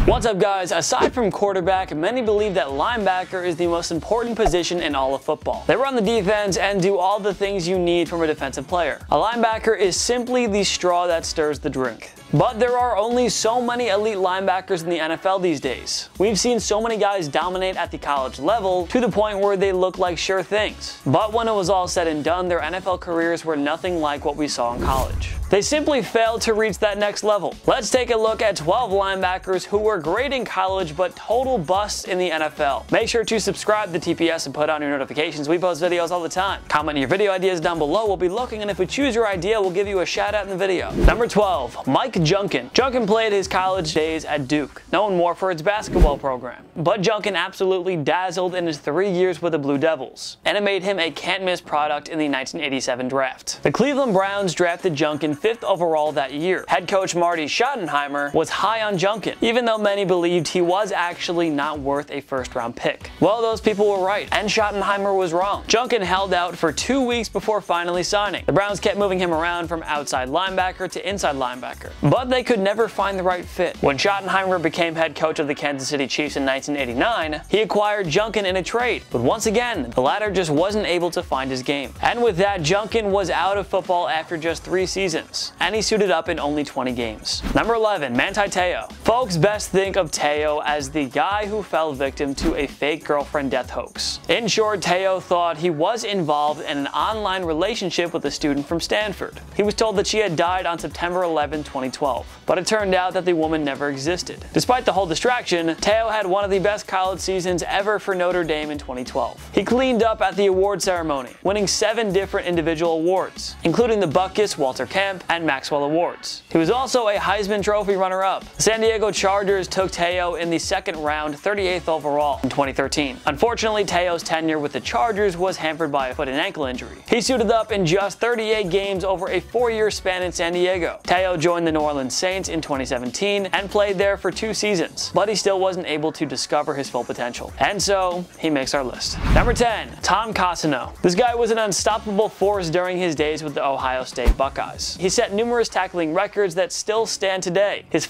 What's up, guys? Aside from quarterback, many believe that linebacker is the most important position in all of football. They run the defense and do all the things you need from a defensive player. A linebacker is simply the straw that stirs the drink. But there are only so many elite linebackers in the NFL these days. We've seen so many guys dominate at the college level to the point where they look like sure things. But when it was all said and done, their NFL careers were nothing like what we saw in college. They simply failed to reach that next level. Let's take a look at 12 linebackers who were great in college but total busts in the NFL. Make sure to subscribe to TPS and put on your notifications. We post videos all the time. Comment your video ideas down below. We'll be looking, and if we choose your idea, we'll give you a shout out in the video. Number 12, Mike Junkin. Junkin played his college days at Duke, known more for its basketball program. But Junkin absolutely dazzled in his 3 years with the Blue Devils, and it made him a can't-miss product in the 1987 draft. The Cleveland Browns drafted Junkin 5th overall that year. Head coach Marty Schottenheimer was high on Junkin, even though many believed he was actually not worth a first-round pick. Well, those people were right, and Schottenheimer was wrong. Junkin held out for 2 weeks before finally signing. The Browns kept moving him around from outside linebacker to inside linebacker, but they could never find the right fit. When Schottenheimer became head coach of the Kansas City Chiefs in 1989, he acquired Junkin in a trade, but once again, the latter just wasn't able to find his game. And with that, Junkin was out of football after just 3 seasons, and he suited up in only 20 games. Number 11, Manti Te'o. Folks best think of Te'o as the guy who fell victim to a fake girlfriend death hoax. In short, Te'o thought he was involved in an online relationship with a student from Stanford. He was told that she had died on September 11, 2012, but it turned out that the woman never existed. Despite the whole distraction, Te'o had one of the best college seasons ever for Notre Dame in 2012. He cleaned up at the award ceremony, winning 7 different individual awards, including the Butkus, Walter Camp, and Maxwell Awards. He was also a Heisman Trophy runner-up. The San Diego Chargers took Te'o in the second round, 38th overall in 2013. Unfortunately, Te'o's tenure with the Chargers was hampered by a foot and ankle injury. He suited up in just 38 games over a 4-year span in San Diego. Te'o joined the New Orleans Saints in 2017 and played there for 2 seasons, but he still wasn't able to discover his full potential. And so, he makes our list. Number 10, Tom Cossino. This guy was an unstoppable force during his days with the Ohio State Buckeyes. He set numerous tackling records that still stand today. His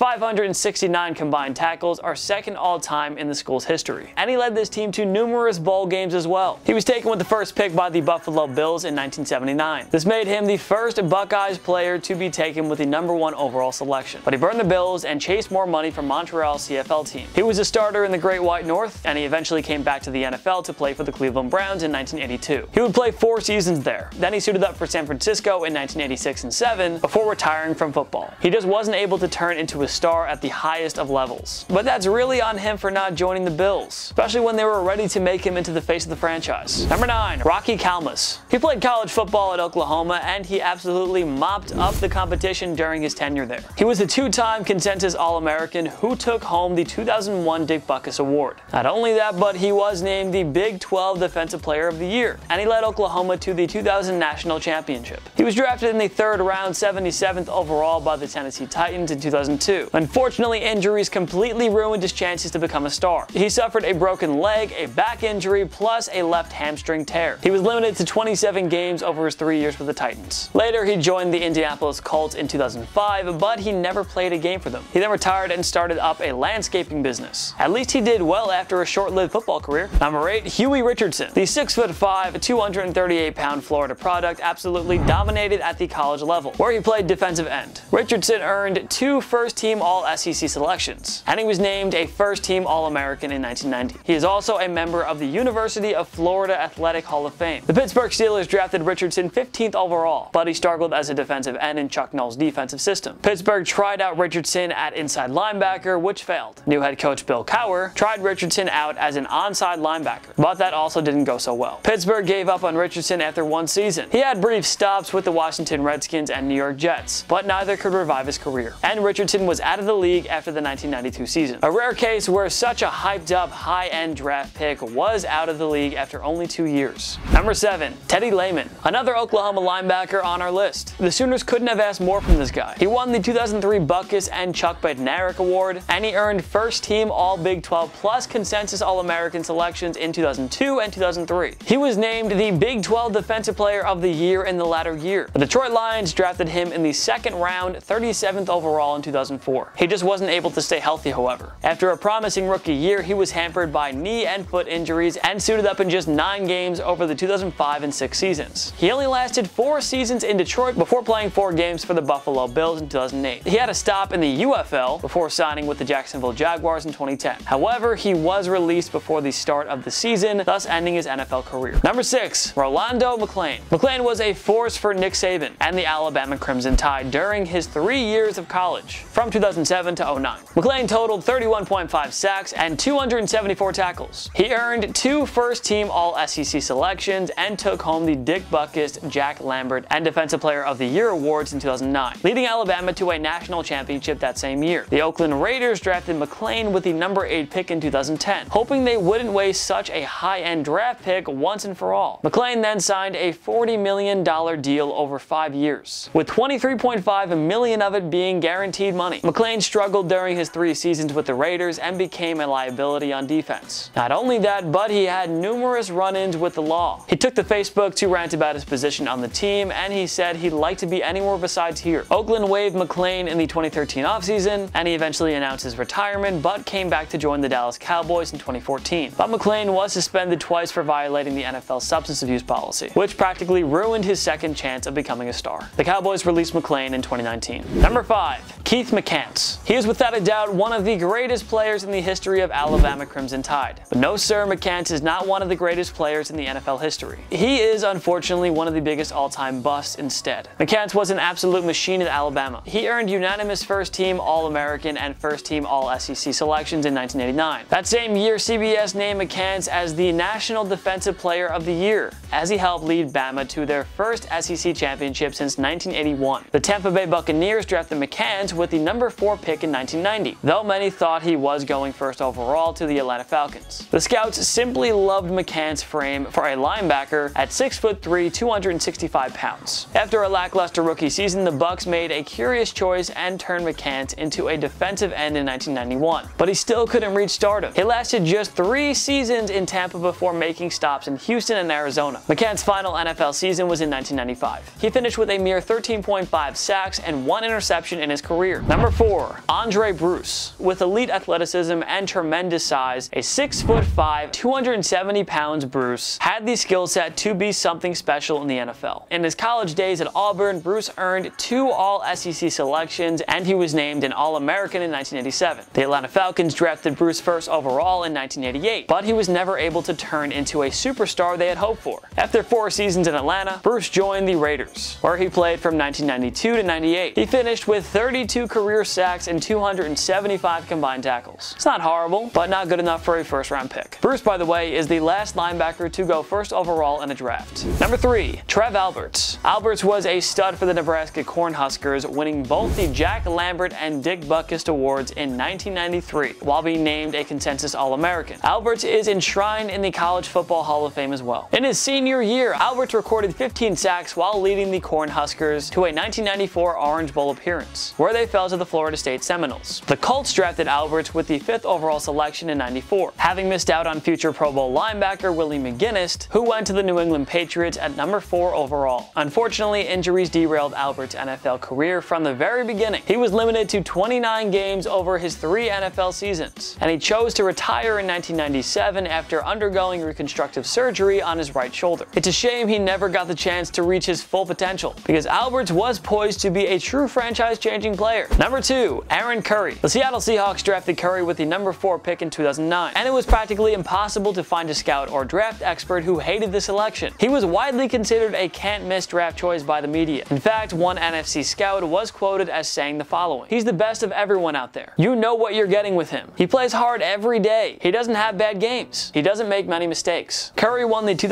569 combined tackles are second all-time in the school's history, and he led this team to numerous bowl games as well. He was taken with the first pick by the Buffalo Bills in 1979. This made him the first Buckeyes player to be taken with the number 1 overall selection, but he burned the Bills and chased more money from Montreal's CFL team. He was a starter in the Great White North, and he eventually came back to the NFL to play for the Cleveland Browns in 1982. He would play 4 seasons there. Then he suited up for San Francisco in 1986 and 7 before retiring from football. He just wasn't able to turn into a star at the highest of levels. But that's really on him for not joining the Bills, especially when they were ready to make him into the face of the franchise. Number 9, Rocky Kalmus. He played college football at Oklahoma, and he absolutely mopped up the competition during his tenure there. He was a 2-time consensus All-American who took home the 2001 Dick Butkus Award. Not only that, but he was named the Big 12 Defensive Player of the Year, and he led Oklahoma to the 2000 National Championship. He was drafted in the 3rd round, 77th overall by the Tennessee Titans in 2002. Unfortunately, injuries completely ruined his chances to become a star. He suffered a broken leg, a back injury, plus a left hamstring tear. He was limited to 27 games over his 3 years with the Titans. Later, he joined the Indianapolis Colts in 2005, but he never played a game for them. He then retired and started up a landscaping business. At least he did well after a short-lived football career. Number 8, Huey Richardson. The 6'5", 238-pound Florida product absolutely dominated at the college level, where he played defensive end. Richardson earned 2 first-team All-SEC selections, and he was named a first-team All-American in 1990. He is also a member of the University of Florida Athletic Hall of Fame. The Pittsburgh Steelers drafted Richardson 15th overall, but he struggled as a defensive end in Chuck Noll's defensive system. Pittsburgh tried out Richardson at inside linebacker, which failed. New head coach Bill Cowher tried Richardson out as an onside linebacker, but that also didn't go so well. Pittsburgh gave up on Richardson after 1 season. He had brief stops with the Washington Redskins and New York Jets, but neither could revive his career, and Richardson was out of the league after the 1992 season. A rare case where such a hyped-up, high-end draft pick was out of the league after only 2 years. Number 7, Teddy Lehman. Another Oklahoma linebacker on our list. The Sooners couldn't have asked more from this guy. He won the the 2003 BUSTS and Chuck Bednarik Award, and he earned first-team All-Big 12 plus consensus All-American selections in 2002 and 2003. He was named the Big 12 Defensive Player of the Year in the latter year. The Detroit Lions drafted him in the second round, 37th overall in 2004. He just wasn't able to stay healthy, however. After a promising rookie year, he was hampered by knee and foot injuries and suited up in just 9 games over the 2005 and 6 seasons. He only lasted 4 seasons in Detroit before playing 4 games for the Buffalo Bills in 2008. He had a stop in the UFL before signing with the Jacksonville Jaguars in 2010. However, he was released before the start of the season, thus ending his NFL career. Number 6. Rolando McClain. McClain was a force for Nick Saban and the Alabama Crimson Tide during his 3 years of college, from 2007 to 2009. McClain totaled 31.5 sacks and 274 tackles. He earned 2 first-team All-SEC selections and took home the Dick Butkus, Jack Lambert, and Defensive Player of the Year awards in 2009, leading Alabama to a national championship that same year. The Oakland Raiders drafted McClain with the number 8 pick in 2010, hoping they wouldn't waste such a high-end draft pick once and for all. McClain then signed a $40 million deal over 5 years, with $23.5 million of it being guaranteed money. McClain struggled during his 3 seasons with the Raiders and became a liability on defense. Not only that, but he had numerous run-ins with the law. He took to Facebook to rant about his position on the team, and he said he'd like to be anywhere besides here. Oakland waived McClain in the 2013 offseason, and he eventually announced his retirement, but came back to join the Dallas Cowboys in 2014. But McClain was suspended twice for violating the NFL substance abuse policy, which practically ruined his second chance of becoming a star. The Cowboys released McClain in 2019. Number 5. Keith McCants. He is without a doubt one of the greatest players in the history of Alabama Crimson Tide. But no sir, McCants is not one of the greatest players in the NFL history. He is unfortunately one of the biggest all-time busts instead. McCants was an absolute machine at Alabama. He earned unanimous first-team All-American and first-team All-SEC selections in 1989. That same year, CBS named McCants as the National Defensive Player of the Year, as he helped lead Bama to their first SEC championship since 1981. The Tampa Bay Buccaneers drafted McCants with the number 4 pick in 1990, though many thought he was going first overall to the Atlanta Falcons. The scouts simply loved McCants' frame for a linebacker at 6'3", 265 pounds. After a lackluster rookie season, the Bucs made a curious choice and turned McCants into a defensive end in 1991, but he still couldn't reach stardom. He lasted just 3 seasons in Tampa before making stops in Houston and Arizona. McCants' final NFL season was in 1995. He finished with a mere 13.5 sacks and 1 interception in his career. Number 4. Andre Bruce. With elite athleticism and tremendous size, a 6'5", 270 pounds Bruce had the skill set to be something special in the NFL. In his college days at Auburn, Bruce earned 2 All-SEC selections, and he was named an All-American in 1987. The Atlanta Falcons drafted Bruce first overall in 1988, but he was never able to turn into a superstar they had hoped for. After 4 seasons in Atlanta, Bruce joined the Raiders, where he played from 1992 to 98. He finished with 32 career sacks and 275 combined tackles. It's not horrible, but not good enough for a first-round pick. Bruce, by the way, is the last linebacker to go first overall in a draft. Number 3. Trev Alberts. Alberts was a stud for the Nebraska Cornhuskers, winning both the Jack Lambert and Dick Butkus awards in 1993, while being named a consensus All-American. Alberts is enshrined in the College Football Hall of Fame as well. In his senior year, Alberts recorded 15 sacks while leading the Cornhuskers to a 1994 Orange Bowl appearance, where they fell to the Florida State Seminoles. The Colts drafted Alberts with the 5th overall selection in '94, having missed out on future Pro Bowl linebacker Willie McGinnis, who went to the New England Patriots at number 4 overall. Unfortunately, injuries derailed Alberts' NFL career from the very beginning. He was limited to 29 games over his 3 NFL seasons, and he chose to retire in 1997 after undergoing reconstructive surgery on his right shoulder. It's a shame he never got the chance to reach his full potential, because Alberts was poised to be a true franchise-changing player. Number 2. Aaron Curry. The Seattle Seahawks drafted Curry with the number 4 pick in 2009, and it was practically impossible to find a scout or draft expert who hated the selection. He was widely considered a can't-miss draft choice by the media. In fact, one NFC scout was quoted as saying the following: "He's the best of everyone out there. You know what you're getting with him. He plays hard every day. He doesn't have bad games. He doesn't make many mistakes." Curry won the 2008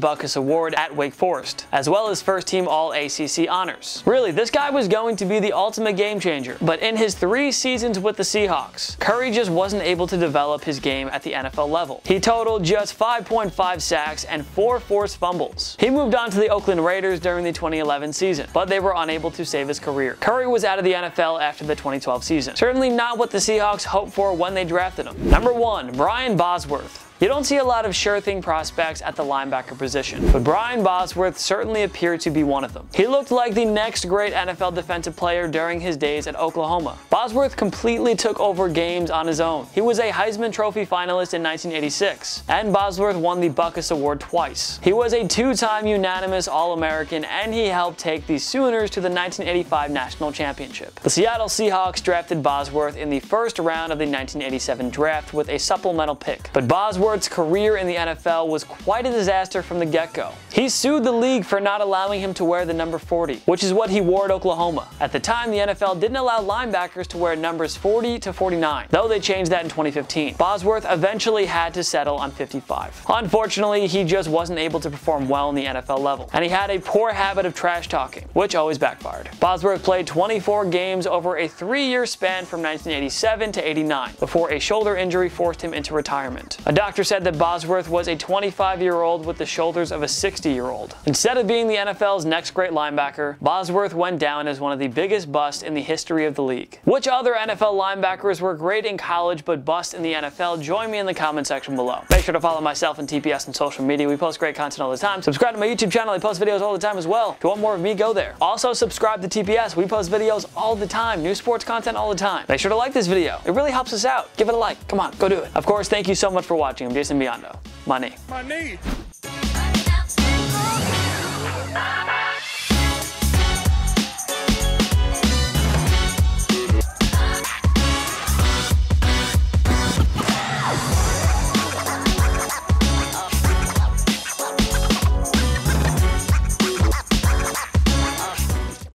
BUSTS award at Wake Forest, as well as first-team All-ACC honors. Really, this guy was going to be the ultimate game changer, but in his 3 seasons with the Seahawks, Curry just wasn't able to develop his game at the NFL level. He totaled just 5.5 sacks and 4 forced fumbles. He moved on to the Oakland Raiders during the 2011 season, but they were unable to save his career. Curry was out of the NFL after the 2012 season. Certainly not what the Seahawks hoped for when they drafted him. Number 1. Brian Bosworth. You don't see a lot of sure-thing prospects at the linebacker position, but Brian Bosworth certainly appeared to be one of them. He looked like the next great NFL defensive player during his days at Oklahoma. Bosworth completely took over games on his own. He was a Heisman Trophy finalist in 1986, and Bosworth won the BUSTS award twice. He was a 2-time unanimous All-American, and he helped take the Sooners to the 1985 National Championship. The Seattle Seahawks drafted Bosworth in the first round of the 1987 draft with a supplemental pick, but Bosworth's career in the NFL was quite a disaster from the get-go. He sued the league for not allowing him to wear the number 40, which is what he wore at Oklahoma. At the time, the NFL didn't allow linebackers to wear numbers 40 to 49, though they changed that in 2015. Bosworth eventually had to settle on 55. Unfortunately, he just wasn't able to perform well in the NFL level, and he had a poor habit of trash talking, which always backfired. Bosworth played 24 games over a 3-year span from 1987 to 89, before a shoulder injury forced him into retirement. A doctor said that Bosworth was a 25-year-old with the shoulders of a 60-year-old. Instead of being the NFL's next great linebacker, Bosworth went down as one of the biggest busts in the history of the league. Which other NFL linebackers were great in college but bust in the NFL? Join me in the comment section below. Make sure to follow myself and TPS on social media. We post great content all the time. Subscribe to my YouTube channel. I post videos all the time as well. If you want more of me, go there. Also, subscribe to TPS. We post videos all the time. New sports content all the time. Make sure to like this video. It really helps us out. Give it a like. Come on, go do it. Of course, thank you so much for watching. I'm Jason Biondo. My knee.